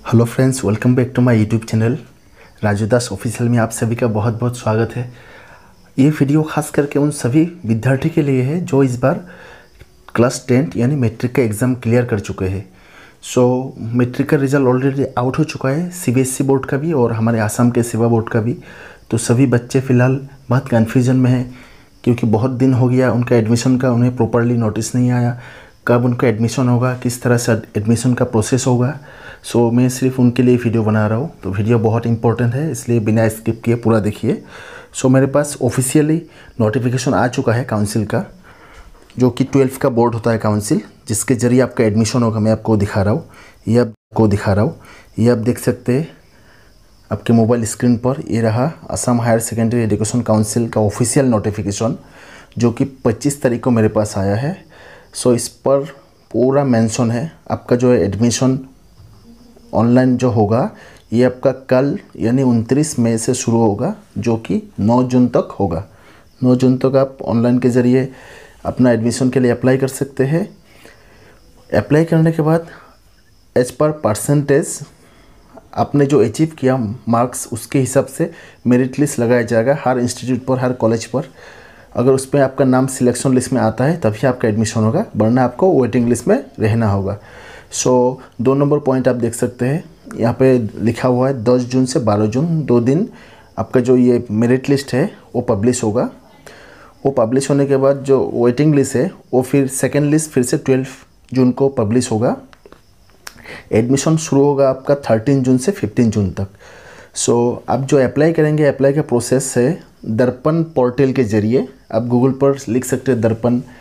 Hello friends, welcome back to my YouTube channel Raju Das official में आप सभी का बहुत बहुत स्वागत है। ये वीडियो खास करके उन सभी विद्यार्थी के लिए है जो इस बार क्लास 10 यानी मैट्रिक का एग्ज़ाम क्लियर कर चुके हैं। मैट्रिक का रिज़ल्ट ऑलरेडी आउट हो चुका है, सीबीएसई बोर्ड का भी और हमारे आसाम के सेवा बोर्ड का भी। तो सभी बच्चे फ़िलहाल बहुत कन्फ्यूजन में हैं क्योंकि बहुत दिन हो गया उनका एडमिशन का, उन्हें प्रॉपरली नोटिस नहीं आया कब उनका एडमिशन होगा, किस तरह से एडमिशन का प्रोसेस होगा। मैं सिर्फ उनके लिए वीडियो बना रहा हूँ। तो वीडियो बहुत इंपॉर्टेंट है, इसलिए बिना स्किप किए पूरा देखिए। मेरे पास ऑफिशियली नोटिफिकेशन आ चुका है काउंसिल का, जो कि 12th का बोर्ड होता है काउंसिल, जिसके ज़रिए आपका एडमिशन होगा। मैं आपको दिखा रहा हूँ, ये आप देख सकते हैं आपके मोबाइल स्क्रीन पर। ये रहा Assam higher secondary education council का ऑफिशियल नोटिफिकेशन, जो कि 25 तारीख को मेरे पास आया है। इस पर पूरा मेंशन है आपका जो एडमिशन ऑनलाइन जो होगा, ये आपका कल यानी 29 मई से शुरू होगा, जो कि 9 जून तक होगा। 9 जून तक आप ऑनलाइन के ज़रिए अपना एडमिशन के लिए अप्लाई कर सकते हैं। अप्लाई करने के बाद एज पर परसेंटेज आपने जो अचीव किया मार्क्स, उसके हिसाब से मेरिट लिस्ट लगाया जाएगा हर इंस्टीट्यूट पर, हर कॉलेज पर। अगर उस पर आपका नाम सिलेक्शन लिस्ट में आता है तभी आपका एडमिशन होगा, वरना आपको वेटिंग लिस्ट में रहना होगा। 2 नंबर पॉइंट आप देख सकते हैं, यहाँ पे लिखा हुआ है 10 जून से 12 जून 2 दिन आपका जो ये मेरिट लिस्ट है वो पब्लिश होगा। वो पब्लिश होने के बाद जो वेटिंग लिस्ट है वो फिर सेकेंड लिस्ट फिर से 12 जून को पब्लिश होगा। एडमिशन शुरू होगा आपका 13 जून से 15 जून तक। आप जो अप्लाई करेंगे, अप्लाई का प्रोसेस है दर्पण पोर्टल के ज़रिए। आप गूगल पर लिख सकते हैं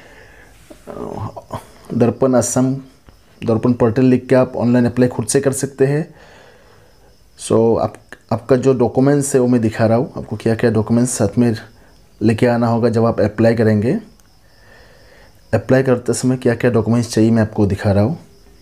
दर्पण असम दर्पण पोर्टल लिख के आप ऑनलाइन अप्लाई खुद से कर सकते हैं। आपका जो डॉक्यूमेंट्स है वो मैं दिखा रहा हूँ आपको, क्या क्या डॉक्यूमेंट्स साथ में लेके आना होगा जब आप अप्लाई करेंगे। अप्लाई करते समय क्या क्या डॉक्यूमेंट्स चाहिए मैं आपको दिखा रहा हूँ।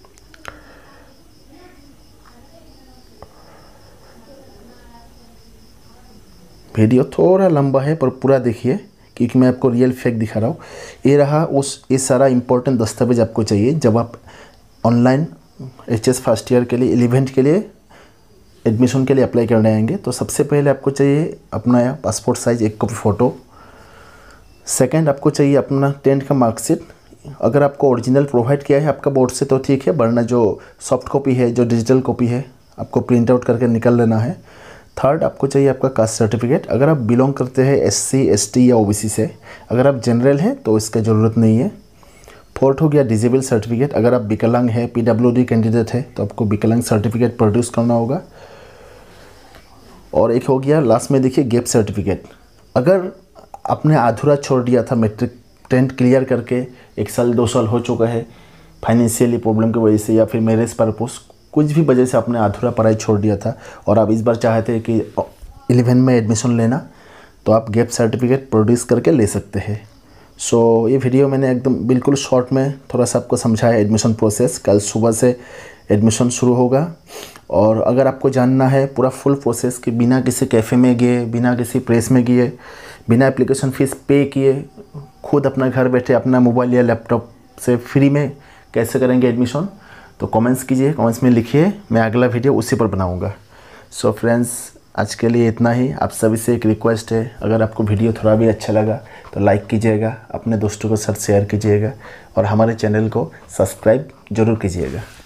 वीडियो थोड़ा लंबा है पर पूरा देखिए, क्योंकि मैं आपको रियल फैक्ट दिखा रहा हूँ। ये रहा ये सारा इंपॉर्टेंट दस्तावेज आपको चाहिए जब आप ऑनलाइन HS फर्स्ट ईयर के लिए 11th के लिए एडमिशन के लिए अप्लाई करने आएंगे। तो सबसे पहले आपको चाहिए अपना passport size 1 copy photo. Second आपको चाहिए अपना 10th का मार्कशीट। अगर आपको ओरिजिनल प्रोवाइड किया है आपका बोर्ड से तो ठीक है, वरना जो सॉफ्ट कॉपी है, जो डिजिटल कॉपी है, आपको प्रिंट आउट करके निकल लेना है। थर्ड आपको चाहिए आपका कास्ट सर्टिफिकेट, अगर आप बिलोंग करते हैं SC ST या OBC से। अगर आप जनरल हैं तो इसका ज़रूरत नहीं है। फोर्थ हो गया डिजेबल सर्टिफिकेट, अगर आप विकलांग है, PWD कैंडिडेट है तो आपको विकलांग सर्टिफिकेट प्रोड्यूस करना होगा। और एक हो गया लास्ट में देखिए गैप सर्टिफिकेट। अगर आपने अधूरा छोड़ दिया था मैट्रिक 10th क्लियर करके, 1 साल 2 साल हो चुका है फाइनेंशियली प्रॉब्लम की वजह से या फिर मैरिज पर्पस, कुछ भी वजह से आपने अधूरा पढ़ाई छोड़ दिया था और आप इस बार चाहते हैं कि 11 में एडमिशन लेना, तो आप गैप सर्टिफिकेट प्रोड्यूस करके ले सकते हैं। ये वीडियो मैंने एकदम बिल्कुल शॉर्ट में थोड़ा सा आपको समझाया एडमिशन प्रोसेस। कल सुबह से एडमिशन शुरू होगा। और अगर आपको जानना है पूरा फुल प्रोसेस कि बिना किसी कैफ़े में गए, बिना किसी प्रेस में गए, बिना एप्लीकेशन फ़ीस पे किए, खुद अपना घर बैठे अपना मोबाइल या लैपटॉप से फ्री में कैसे करेंगे एडमिशन, तो कमेंट्स कीजिए, कमेंट्स में लिखिए, मैं अगला वीडियो उसी पर बनाऊँगा। फ्रेंड्स, आज के लिए इतना ही। आप सभी से एक रिक्वेस्ट है, अगर आपको वीडियो थोड़ा भी अच्छा लगा तो लाइक कीजिएगा, अपने दोस्तों के साथ शेयर कीजिएगा और हमारे चैनल को सब्सक्राइब ज़रूर कीजिएगा।